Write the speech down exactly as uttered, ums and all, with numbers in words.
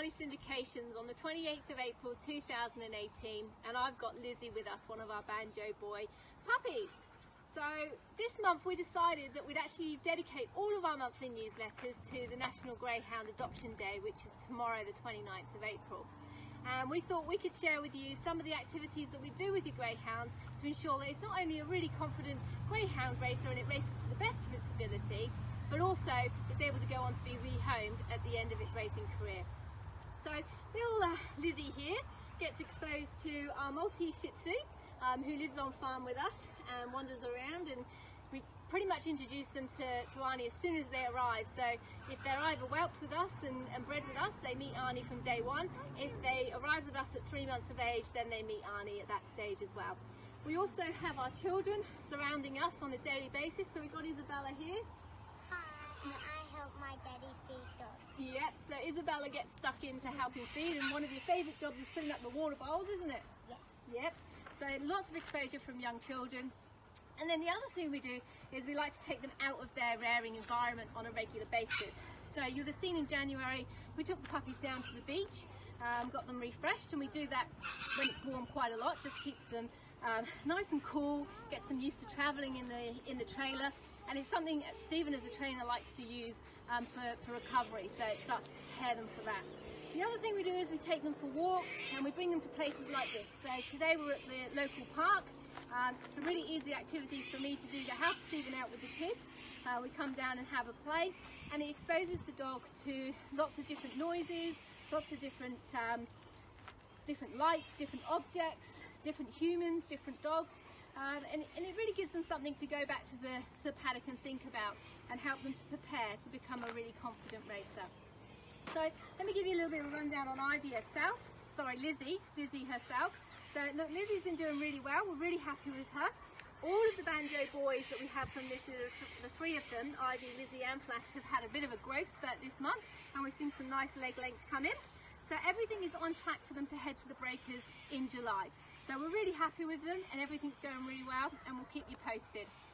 Arnie Syndications on the twenty-eighth of April two thousand eighteen, and I've got Lizzie with us, one of our Banjo Boy puppies. So this month we decided that we'd actually dedicate all of our monthly newsletters to the National Greyhound Adoption Day, which is tomorrow the twenty-ninth of April. And we thought we could share with you some of the activities that we do with your greyhound to ensure that it's not only a really confident greyhound racer and it races to the best of its ability, but also it's able to go on to be rehomed at the end of its racing career. So little uh, Lizzie here gets exposed to our Maltese Shih Tzu, um, who lives on farm with us and wanders around, and we pretty much introduce them to, to Arnie as soon as they arrive. So if they're either whelped with us and, and bred with us, they meet Arnie from day one. If they arrive with us at three months of age, then they meet Arnie at that stage as well. We also have our children surrounding us on a daily basis. So we've got Isabella here. Hi, and I help my daddy feed dogs. Yep, so Isabella gets stuck into helping feed, and one of your favourite jobs is filling up the water bowls, isn't it? Yes. Yep, so lots of exposure from young children. And then the other thing we do is we like to take them out of their rearing environment on a regular basis. So you'll have seen in January we took the puppies down to the beach, um, got them refreshed, and we do that when it's warm quite a lot, just keeps them um, nice and cool, gets them used to travelling in the in the trailer, and it's something that Stephen as a trainer likes to use um, for, for recovery, so it starts to prepare them for that. The other thing we do is we take them for walks and we bring them to places like this. So today we're at the local park. Um, it's a really easy activity for me to do to help Stephen out with the kids. Uh, we come down and have a play, and it exposes the dog to lots of different noises, lots of different um, different lights, different objects, different humans, different dogs, um, and, and it really gives them something to go back to the, to the paddock and think about, and help them to prepare to become a really confident racer. So let me give you a little bit of a rundown on Ivy herself, sorry Lizzie, Lizzie herself. So look, Lizzie's been doing really well, we're really happy with her. All of the Banjo Boys that we have from this little, the three of them, Ivy, Lizzie and Flash, have had a bit of a growth spurt this month, and we've seen some nice leg length come in. So everything is on track for them to head to the breakers in July. So we're really happy with them and everything's going really well, and we'll keep you posted.